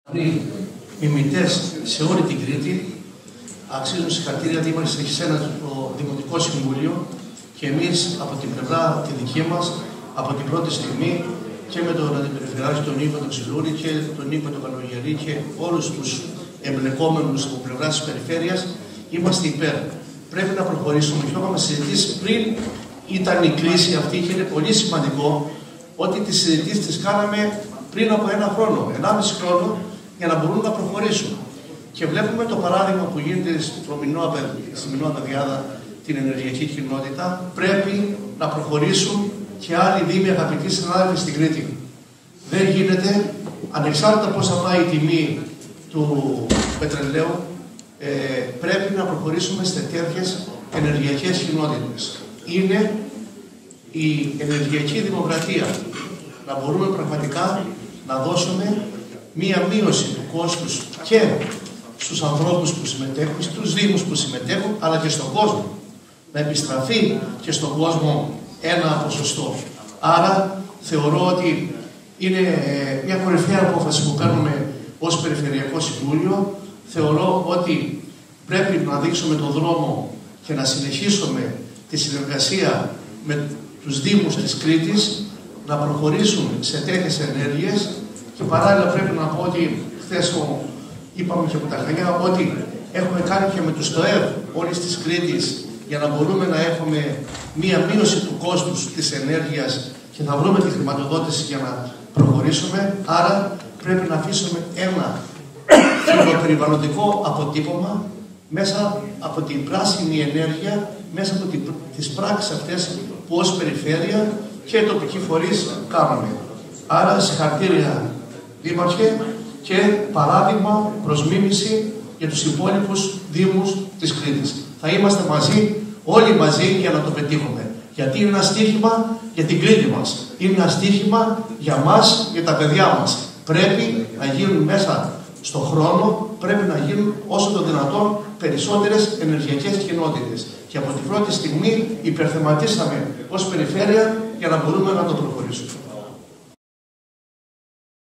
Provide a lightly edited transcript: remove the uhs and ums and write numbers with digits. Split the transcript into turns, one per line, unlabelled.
Οι μιμητές σε όλη την Κρήτη αξίζουν συγχαρητήρια δήμαρχε και σε ένα το Δημοτικό Συμβούλιο και εμείς από την πλευρά τη δική μας από την πρώτη στιγμή και με τον Αντιπεριφερειάρχη τον Νίκο τον Ξυλούρη και τον Νίκο τον Καλογερή και όλους τους εμπλεκόμενους από πλευρά της περιφέρειας είμαστε υπέρ. Πρέπει να προχωρήσουμε και το είχαμε συζητήσει πριν ήταν η κρίση αυτή και είναι πολύ σημαντικό ότι τις συζητήσεις τις κάναμε πριν από ένα χρόνο, 1,5 χρόνο για να μπορούν να προχωρήσουν. Και βλέπουμε το παράδειγμα που γίνεται στη Μινώνα Διάδα, την ενεργειακή κοινότητα, πρέπει να προχωρήσουν και άλλοι δήμοι, αγαπητοί συνάδελφοι στην Κρήτη. Δεν γίνεται, ανεξάρτητα πώς θα πάει η τιμή του πετρελαίου, πρέπει να προχωρήσουμε σε τέτοιες ενεργειακές κοινότητες. Είναι η ενεργειακή δημοκρατία. Να μπορούμε πραγματικά να δώσουμε μία μείωση του κόστους και στους ανθρώπους που συμμετέχουν, στους δήμους που συμμετέχουν, αλλά και στον κόσμο. Να επιστραφεί και στον κόσμο ένα ποσοστό. Άρα θεωρώ ότι είναι μια κορυφαία απόφαση που κάνουμε ως Περιφερειακό Συμβούλιο. Θεωρώ ότι πρέπει να δείξουμε τον δρόμο και να συνεχίσουμε τη συνεργασία με τους δήμους της Κρήτης, να προχωρήσουν σε τέτοιες ενέργειες και παράλληλα πρέπει να πω ότι χθες είπαμε και από τα Χανιά ότι έχουμε κάνει και με τους ΤΟΕΒ όλης της Κρήτης για να μπορούμε να έχουμε μία μείωση του κόστους της ενέργειας και να βρούμε τη χρηματοδότηση για να προχωρήσουμε. Άρα πρέπει να αφήσουμε ένα φιλοπεριβαλλοντικό αποτύπωμα μέσα από την πράσινη ενέργεια, μέσα από τις πράξεις αυτές που ως περιφέρεια και τοπικοί φορείς κάνουμε. Άρα συγχαρητήρια Δήμαρχε και παράδειγμα προς μίμηση για τους υπόλοιπους δήμους της Κρήτης. Θα είμαστε μαζί, όλοι μαζί για να το πετύχουμε. Γιατί είναι ένα στοίχημα για την Κρήτη μας. Είναι ένα στοίχημα για μας, για τα παιδιά μας. Πρέπει να γίνουν μέσα στον χρόνο, πρέπει να γίνουν όσο το δυνατόν περισσότερες ενεργειακές κοινότητες. Και από την πρώτη στιγμή υπερθεματίσαμε ως περιφέρεια για να μπορούμε να το προχωρήσουμε.